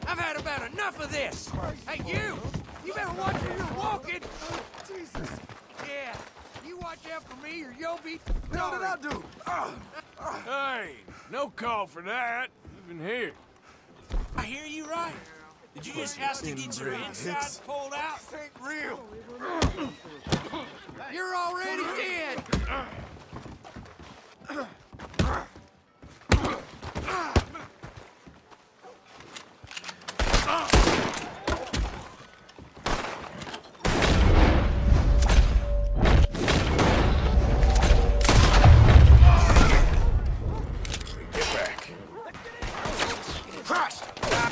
I've had about enough of this! Hey, you! You better watch where you're walking! Jesus! Yeah, you watch out for me or you'll be What did I do? Hey, no call for that. Even here. I hear you right. Did you just have to get your insides pulled out? This ain't real. You're already dead! Get back. Crash!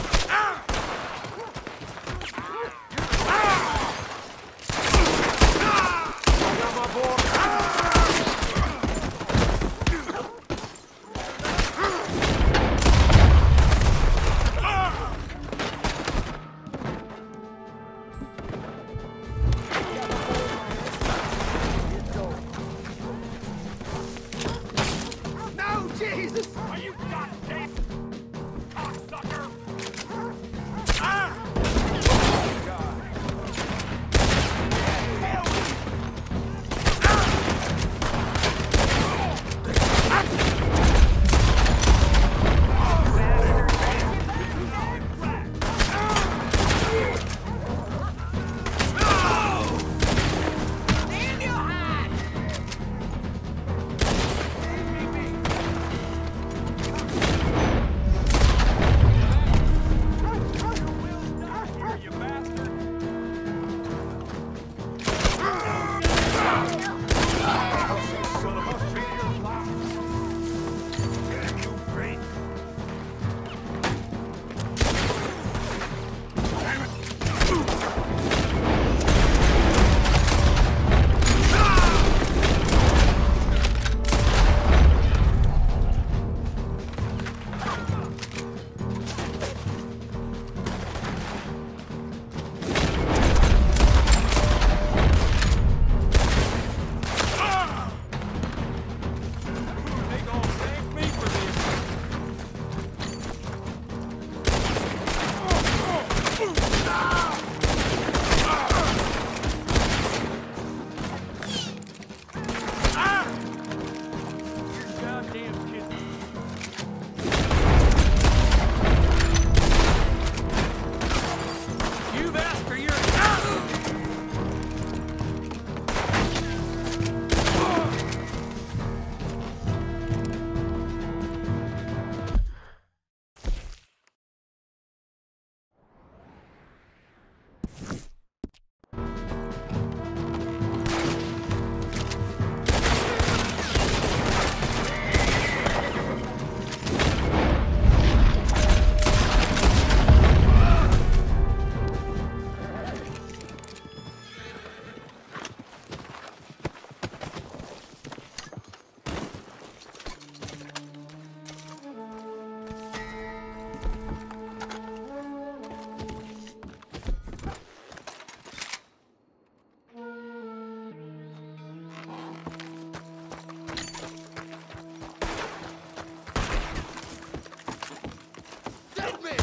No, Jesus! Are you goddamn cocksucker? You bastard! They gonna thank me for this. You goddamn kid. You bastard, you're Dead man!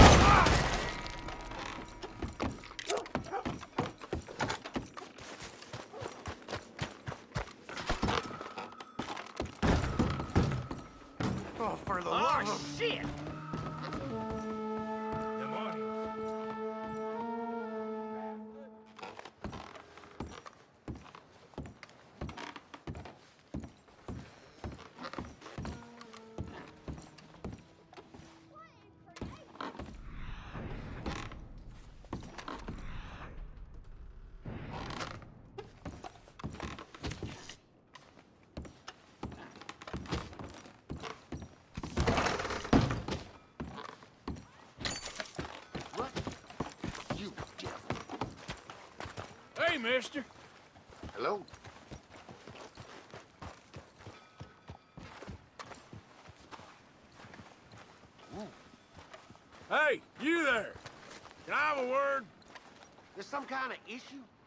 Oh, for the love of... shit! What? You devil. Hey, mister. Hello? Hey, you there. Can I have a word? There's some kind of issue?